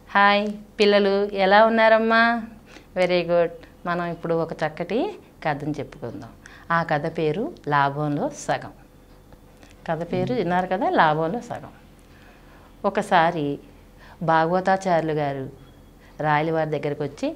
Hi పిల్లలు ఎలా ఉన్నారమ్మా? Very good. మనం ఇప్పుడు ఒక చక్కటి కథను చెప్పుకుందాం. ఆ కథ పేరు లాభంలో సగం. కథ పేరు విన్నారు కదా, లాభంలో సగం. ఒకసారి భాగవతాచార్యులు గారు రాయలవారి దగ్గరికి వచ్చి,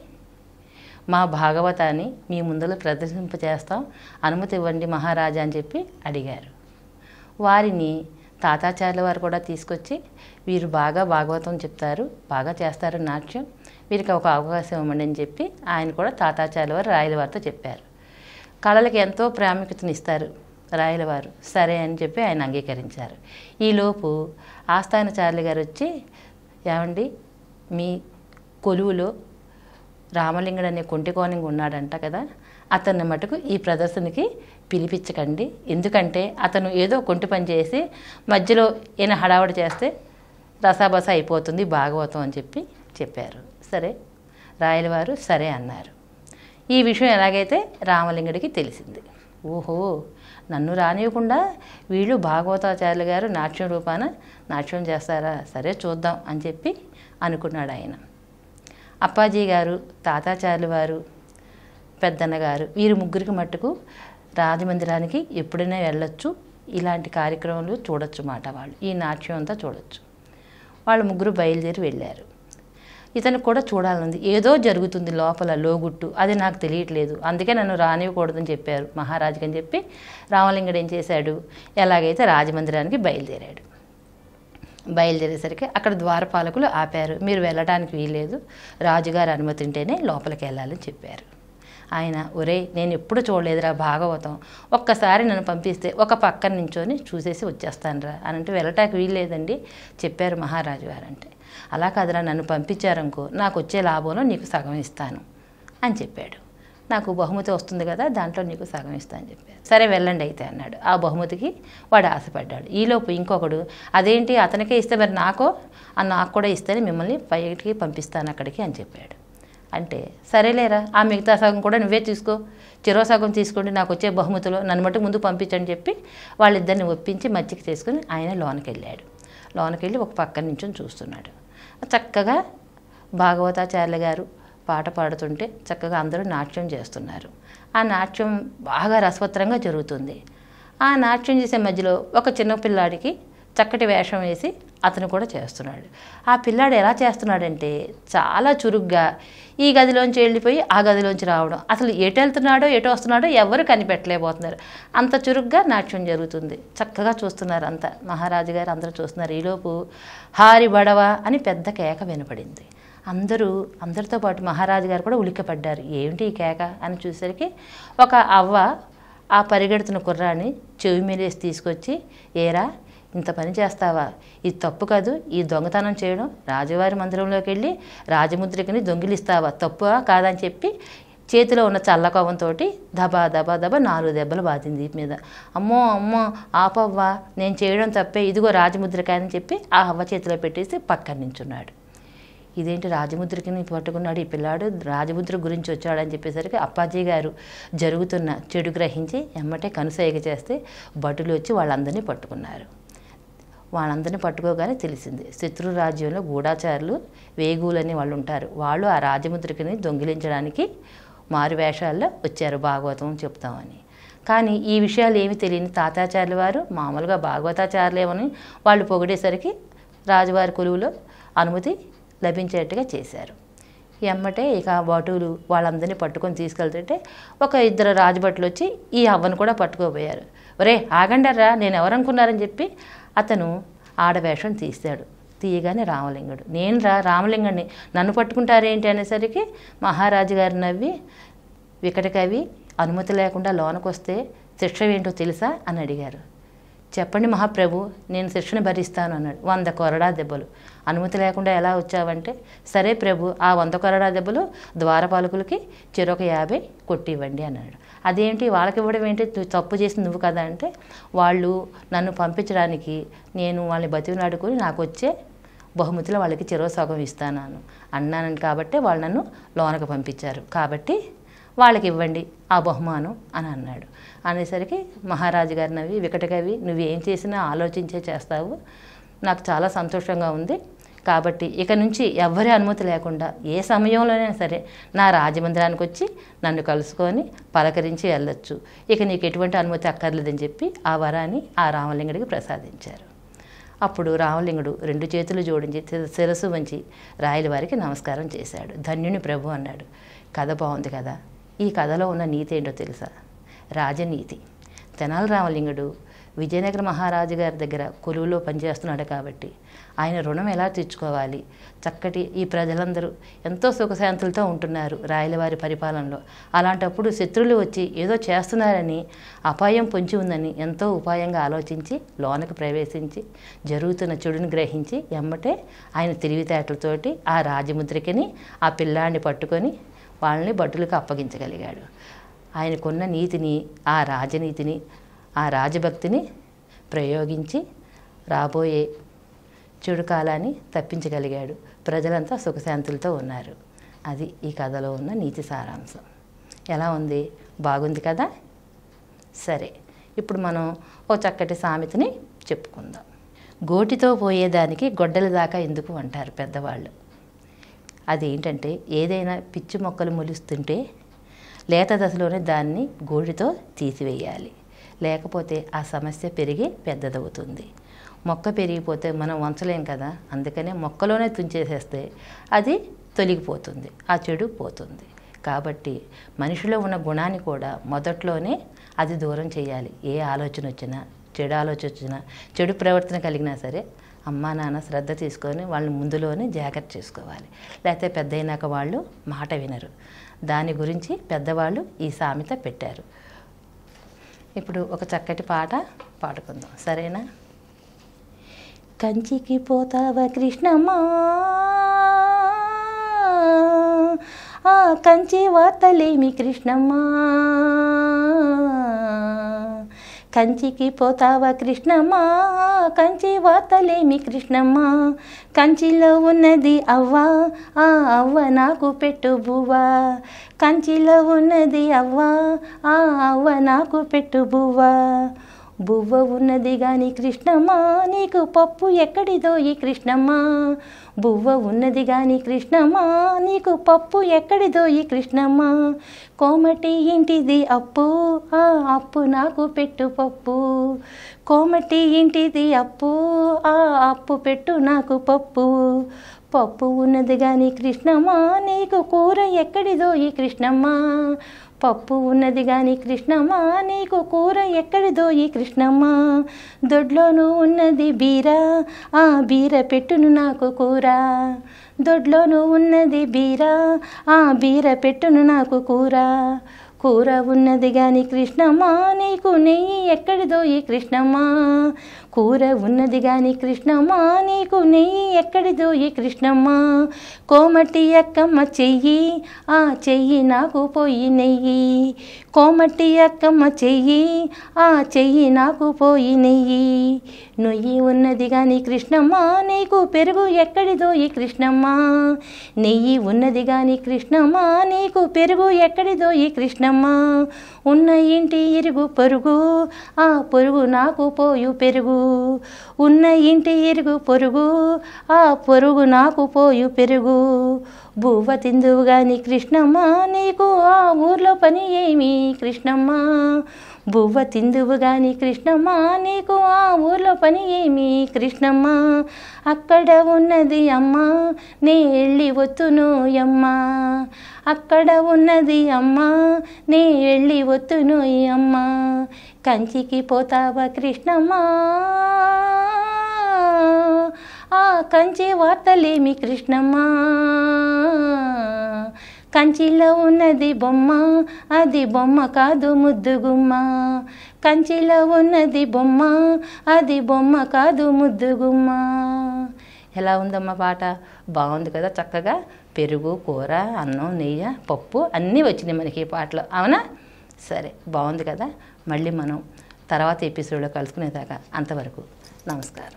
మా భాగవతాన్ని మీ ముందులో ప్రదర్శింపచేస్తాం, అనుమతి ఇవ్వండి మహారాజా అని చెప్పి అడిగారు. వారిని తాతాచార్యుల వారు కూడా తీసుకొచ్చి, వీరు బాగా భాగవతం చెప్తారు, బాగా చేస్తారు నాట్యం, వీరికి ఒక అవకాశం ఇవ్వండి అని చెప్పి ఆయన కూడా తాతాచార్యుల వారు రాయలవారితో చెప్పారు. కళలకి ఎంతో ప్రాముఖ్యతనిస్తారు రాయలవారు. సరే అని చెప్పి ఆయన అంగీకరించారు. ఈలోపు ఆస్థానచార్యులు గారు వచ్చి, ఏమండి మీ కొలువులో రామలింగుడు అనే కొంటికోణంగా ఉన్నాడంట కదా, అతన్ని మటుకు ఈ ప్రదర్శనకి పిలిపించకండి, ఎందుకంటే అతను ఏదో కొంటి పని చేసి మధ్యలో ఈయన హడావుడి చేస్తే రసాబస అయిపోతుంది భాగవతం అని చెప్పి చెప్పారు. సరే రాయలవారు సరే అన్నారు. ఈ విషయం ఎలాగైతే రామలింగుడికి తెలిసింది. ఓహో, నన్ను రానివ్వకుండా వీళ్ళు భాగవతాచార్యులు గారు నాట్యం రూపాన నాట్యం చేస్తారా, సరే చూద్దాం అని చెప్పి అనుకున్నాడు ఆయన. అప్పాజీ గారు, తాతాచార్యులు వారు, పెద్దన్న గారు, వీరు ముగ్గురికి మట్టుకు రాజమందిరానికి ఎప్పుడైనా వెళ్ళొచ్చు, ఇలాంటి కార్యక్రమాలు చూడొచ్చు మాట. వాళ్ళు ఈ నాట్యం అంతా చూడొచ్చు. వాళ్ళు ముగ్గురు బయలుదేరి వెళ్ళారు. ఇతనికి కూడా చూడాలనుంది, ఏదో జరుగుతుంది లోపల లోగుట్టు, అది నాకు తెలియట్లేదు, అందుకే నన్ను రానివ్వకూడదని చెప్పారు మహారాజుకి అని చెప్పి రామలింగుడు ఏం చేశాడు, ఎలాగైతే రాజమందిరానికి బయలుదేరాడు. బయలుదేరేసరికి అక్కడ ద్వారపాలకులు ఆపారు. మీరు వెళ్ళడానికి వీల్లేదు, రాజుగారు అనుమతి ఉంటేనే లోపలికి వెళ్ళాలని చెప్పారు. ఆయన, ఒరే నేను ఎప్పుడు చూడలేదురా భాగవతం, ఒక్కసారి నన్ను పంపిస్తే ఒక పక్కన నించొని చూసేసి వచ్చేస్తానురా అని అంటే, వెళ్ళటానికి వీల్లేదండి చెప్పారు మహారాజు గారు. అంటే, అలా కాదురా, నన్ను పంపించారనుకో నాకు వచ్చే లాభంలో నీకు సగం ఇస్తాను అని చెప్పాడు. నాకు బహుమతి వస్తుంది కదా, దాంట్లో నీకు సగం ఇస్తా అని చెప్పారు. సరే వెళ్ళండి అయితే అన్నాడు. ఆ బహుమతికి వాడు ఆశపడ్డాడు. ఈలోపు ఇంకొకడు, అదేంటి అతనికే ఇస్తే మరి నాకు కూడా ఇస్తేనే మిమ్మల్ని బయటికి పంపిస్తాను అక్కడికి అని చెప్పాడు. అంటే, సరేలేరా, ఆ మిగతా సగం కూడా నువ్వే తీసుకో, చెరో సగం తీసుకోండి, నాకు వచ్చే బహుమతిలో నన్ను మటుకు ముందు పంపించని చెప్పి వాళ్ళిద్దరిని ఒప్పించి మచ్చిక చేసుకుని ఆయన లోనికి వెళ్ళాడు. లోనికి వెళ్ళి ఒక పక్క నుంచి చూస్తున్నాడు. చక్కగా భాగవతాచార్యులు గారు పాట పాడుతుంటే చక్కగా అందరూ నాట్యం చేస్తున్నారు. ఆ నాట్యం బాగా రసవత్తరంగా జరుగుతుంది. ఆ నాట్యం చేసే మధ్యలో ఒక చిన్న పిల్లాడికి చక్కటి వేషం వేసి అతను కూడా చేస్తున్నాడు. ఆ పిల్లాడు ఎలా చేస్తున్నాడంటే చాలా చురుగ్గా ఈ గదిలోంచి వెళ్ళిపోయి ఆ గదిలోంచి రావడం, అసలు ఎటు వెళ్తున్నాడో ఎటు వస్తున్నాడో ఎవరు కనిపెట్టలేకపోతున్నారు, అంత చురుగ్గా నాట్యం జరుగుతుంది. చక్కగా చూస్తున్నారు అంతా, మహారాజు గారు అందరూ చూస్తున్నారు. ఈలోపు హారి బడవ అని పెద్ద కేక వినపడింది. అందరితో పాటు మహారాజు గారు కూడా ఉలిక్కిపడ్డారు. ఏమిటి ఈ కేక అని చూసేసరికి ఒక అవ్వ ఆ పరిగెడుతున్న కుర్రాన్ని చెవి మీదేసి తీసుకొచ్చి, ఏరా ఇంత పని చేస్తావా, ఇది తప్పు కాదు, ఈ దొంగతనం చేయడం, రాజువారి మందిరంలోకి వెళ్ళి రాజముద్రికని దొంగిలిస్తావా, తప్పుగా కాదని చెప్పి చేతిలో ఉన్న చల్లకోవంతో దబా దబా దబా 4 దెబ్బలు బాధింది మీద. అమ్మో అమ్మో ఆపవ్వా, నేను చేయడం తప్పే, ఇదిగో రాజముద్రిక అని చెప్పి ఆ అవ్వ చేతిలో పెట్టేసి పక్కన నించున్నాడు. ఇదేంటి రాజముద్రికని పట్టుకున్నాడు ఈ పిల్లాడు, రాజముద్ర గురించి వచ్చాడని చెప్పేసరికి అప్పాజీ గారు జరుగుతున్న చెడు గ్రహించి ఎమ్మటే కనుసైగ చేస్తే భటులు వచ్చి వాళ్ళందరినీ పట్టుకున్నారు. వాళ్ళందరినీ పట్టుకోగానే తెలిసింది, శత్రు రాజ్యంలో గూఢాచారులు, వేగులని వాళ్ళు ఉంటారు, వాళ్ళు ఆ రాజముద్రికని దొంగిలించడానికి మారు వేషాల్లో వచ్చారు భాగవతం చెప్తామని. కానీ ఈ విషయాలు ఏమి తెలియని తాతాచార్యుల వారు మామూలుగా భాగవతాచార్యులేమని వాళ్ళు పొగిడేసరికి రాజువారి కొలువులో అనుమతి లభించేట్టుగా చేశారు. ఎమ్మటే ఇక భటులు వాళ్ళందరినీ పట్టుకొని తీసుకెళ్తుంటే ఒక 2 రాజభటులు వచ్చి ఈ అవ్వను కూడా పట్టుకోబోయారు. ఒరే ఆగండర్రా, నేను ఎవరనుకున్నారని చెప్పి అతను ఆడవేషం తీశాడు. తీయగానే రామలింగుడు, నేను రామలింగుడిని, నన్ను పట్టుకుంటారేంటి అనేసరికి మహారాజు గారు నవ్వి, వికటకవి అనుమతి లేకుండా లోనకు వస్తే శిక్ష ఏంటో తెలుసా అని అడిగారు. చెప్పండి మహాప్రభు, నేను శిక్షను భరిస్తాను అన్నాడు. 100 కొరడా దెబ్బలు. అనుమతి లేకుండా ఎలా వచ్చావంటే, సరే ప్రభు, ఆ 100 కొరడా దెబ్బలు ద్వారపాలకులకి చెరొక 50 కొట్టివ్వండి అన్నాడు. అదేంటి వాళ్ళకి ఇవ్వడం ఏంటి, తప్పు చేసి నువ్వు కదా అంటే, వాళ్ళు నన్ను పంపించడానికి నేను వాళ్ళని బతిమలాడుకొని నాకు వచ్చే బహుమతిలో వాళ్ళకి చెరో సగం ఇస్తాను అన్నాను కాబట్టి వాళ్ళు నన్ను లోనకు పంపించారు, కాబట్టి వాళ్ళకి ఇవ్వండి ఆ బహుమానం అని అన్నాడు. అనేసరికి మహారాజు గారు నవ్వి, వికటకవి నువ్వేం చేసినా ఆలోచించే చేస్తావు, నాకు చాలా సంతోషంగా ఉంది, కాబట్టి ఇక నుంచి ఎవ్వరి అనుమతి లేకుండా ఏ సమయంలోనైనా సరే నా రాజమందిరానికి వచ్చి నన్ను కలుసుకొని పలకరించి వెళ్ళొచ్చు, ఇక నీకు ఎటువంటి అనుమతి అక్కర్లేదని చెప్పి ఆ వరాన్ని ఆ రామలింగుడికి ప్రసాదించారు. అప్పుడు రామలింగుడు 2 చేతులు జోడించి శిరస్సు వంచి రాయల వారికి నమస్కారం చేశాడు. ధన్యుని ప్రభు అన్నాడు. కథ బాగుంది కదా. ఈ కథలో ఉన్న నీతి ఏంటో తెలుసా? రాజనీతి. తెనాలి రామలింగుడు విజయనగర మహారాజు గారి దగ్గర కొలువులో పనిచేస్తున్నాడు కాబట్టి ఆయన రుణం ఎలా తీర్చుకోవాలి, చక్కటి ఈ ప్రజలందరూ ఎంతో సుఖశాంతులతో ఉంటున్నారు రాయలవారి పరిపాలనలో, అలాంటప్పుడు శత్రువులు వచ్చి ఏదో చేస్తున్నారని అపాయం పొంచి ఉందని ఎంతో ఉపాయంగా ఆలోచించి లోనకు ప్రవేశించి జరుగుతున్న చెడుని గ్రహించి ఎమ్మటే ఆయన తెలివితేటలతోటి ఆ రాజముద్రికని ఆ పిల్లాన్ని పట్టుకొని వాళ్ళని భటులకు అప్పగించగలిగాడు. ఆయనకున్న నీతిని, ఆ రాజనీతిని, ఆ రాజభక్తిని ప్రయోగించి రాబోయే చెడు కాలాన్ని తప్పించగలిగాడు. ప్రజలంతా సుఖశాంతులతో ఉన్నారు. అది ఈ కథలో ఉన్న నీతి సారాంశం. ఎలా ఉంది? బాగుంది కదా. సరే, ఇప్పుడు మనం ఓ చక్కటి సామెతని చెప్పుకుందాం. గోటితో పోయేదానికి గొడ్డల దాకా ఎందుకు అంటారు పెద్దవాళ్ళు. అదేంటంటే ఏదైనా పిచ్చి మొక్కలు మొలుస్తుంటే లేత దశలోనే దాన్ని గోటితో తీసివేయాలి, లేకపోతే ఆ సమస్య పెరిగి పెద్దదవుతుంది. మొక్క పెరిగిపోతే మనం వంచలేం కదా, అందుకనే మొక్కలోనే తుంచేసేస్తే అది తొలగిపోతుంది, ఆ చెడు పోతుంది. కాబట్టి మనిషిలో ఉన్న గుణాన్ని కూడా మొదట్లోనే అది దూరం చేయాలి. ఏ ఆలోచన వచ్చినా, చెడు ఆలోచన వచ్చినా, చెడు ప్రవర్తన కలిగినా సరే అమ్మా నాన్న శ్రద్ధ తీసుకొని వాళ్ళని ముందులోనే జాగ్రత్త చేసుకోవాలి. లేకపోతే పెద్ద అయినాక వాళ్ళు మాట వినరు. దాని గురించి పెద్దవాళ్ళు ఈ సామెత పెట్టారు. ఇప్పుడు ఒక చక్కటి పాట పాడుకుందాం, సరేనా? కంచికి పోతావా కృష్ణమ్మా, ఆ కంచి వార్తలేమి కృష్ణమ్మా, కంచికి పోతావా కృష్ణమ్మా, కంచి వార్తలేమి కృష్ణమ్మా, కంచిలో ఉన్నది అవ్వ, ఆ అవ్వ నాకు పెట్టు బువ్వా, కంచిలో ఉన్నది అవ్వ, ఆ అవ్వ నాకు పెట్టు బువ్వా, బువ్వ ఉన్నది గాని కృష్ణమ్మా నీకు పప్పు ఎక్కడిదో ఈ కృష్ణమ్మా, బువ్వ ఉన్నది గాని కృష్ణమ్మా నీకు పప్పు ఎక్కడిదో ఈ కృష్ణమ్మా, కోమటి ఇంటిది అప్పు, ఆ అప్పు నాకు పెట్టు పప్పు, కోమటి ఇంటిది అప్పు, ఆ అప్పు పెట్టు నాకు పప్పు, పప్పు ఉన్నది గాని కృష్ణమ్మా నీకు కూర ఎక్కడిదో ఈ కృష్ణమ్మా, పప్పు ఉన్నది గాని కృష్ణమ్మా నీకు కూర ఎక్కడిదో ఈ కృష్ణమ్మా, దొడ్లోనూ ఉన్నది బీర, ఆ బీర పెట్టును నాకు కూర, దొడ్లోనూ ఉన్నది బీర, ఆ బీర పెట్టును నాకు కూర, కూర ఉన్నది గాని కృష్ణమ్మా నీకు నెయ్యి ఎక్కడిదో ఈ కృష్ణమ్మా, కూర ఉన్నది గాని కృష్ణమ్మా నీకు నెయ్యి ఎక్కడిదో ఈ కృష్ణమ్మా, కోమటి అక్కమ్మ చెయ్యి, ఆ చెయ్యి నాకు పోయి నెయ్యి, కోమటి అక్కమ్మ చెయ్యి, ఆ చెయ్యి నాకు పోయి నెయ్యి, నొయ్యి ఉన్నది గాని కృష్ణమ్మా నీకు పెరుగు ఎక్కడిదో ఈ కృష్ణమ్మా, నెయ్యి ఉన్నది గాని కృష్ణమ్మా నీకు పెరుగు ఎక్కడిదో ఈ కృష్ణమ్మా, ఉన్న ఇంటి ఇరుగు పొరుగు, ఆ పొరుగు నాకు పోయు పెరుగు, ఉన్న ఇంటి ఇరుగు పొరుగు, ఆ పొరుగు నాకు పోయు పెరుగు, బువ్వ తిందువు గాని కృష్ణమ్మా నీకు ఆ ఊర్లో పని ఏమి కృష్ణమ్మా, బువ్వ తిందువు గాని కృష్ణమ్మా నీకు ఆ ఊర్లో పని ఏమి కృష్ణమ్మా, అక్కడ ఉన్నది అమ్మ నే వెళ్ళి వత్తును యమ్మ, అక్కడ ఉన్నది అమ్మ నే వెళ్ళి వత్తును అమ్మ, కంచికి పోతావా కృష్ణమ్మా, ఆ కంచి వార్తలేమి కృష్ణమ్మా, కంచిలో ఉన్నది బొమ్మ, అది బొమ్మ కాదు ముద్దుగుమ్మ, కంచిలో ఉన్నది బొమ్మ, అది బొమ్మ కాదు ముద్దుగుమ్మ. ఎలా ఉందమ్మా పాట? బాగుంది కదా. చక్కగా పెరుగు, కూర, అన్నం, నెయ్యి, పప్పు అన్నీ వచ్చినాయి మనకి ఈ పాటలో, అవునా? సరే, బాగుంది కదా. మళ్ళీ మనం తర్వాత ఎపిసోడ్లో కలుసుకునేదాకా అంతవరకు నమస్కారం.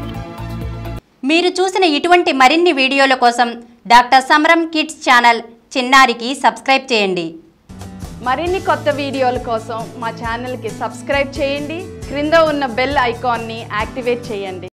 మీరు చూసిన ఇటువంటి మరిన్ని వీడియోల కోసం డాక్టర్ సమరం కిడ్స్ ఛానల్ చిన్నారికి సబ్స్క్రైబ్ చేయండి. మరిన్ని కొత్త వీడియోల కోసం మా ఛానల్కి సబ్స్క్రైబ్ చేయండి. క్రింద ఉన్న బెల్ ఐకాన్ని యాక్టివేట్ చేయండి.